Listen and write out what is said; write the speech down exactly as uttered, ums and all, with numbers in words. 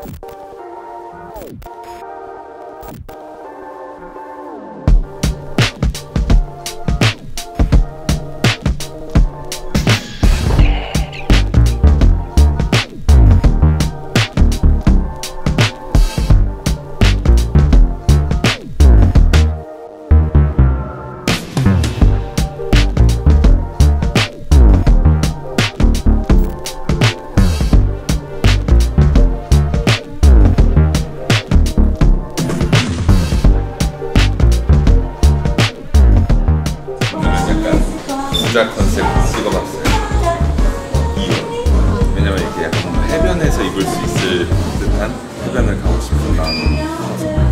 부자 컨셉 찍어봤어요. 이유. 왜냐면 이렇게 약간 해변에서 입을 수 있을 듯한 해변을 가고 싶은 마음이 커서.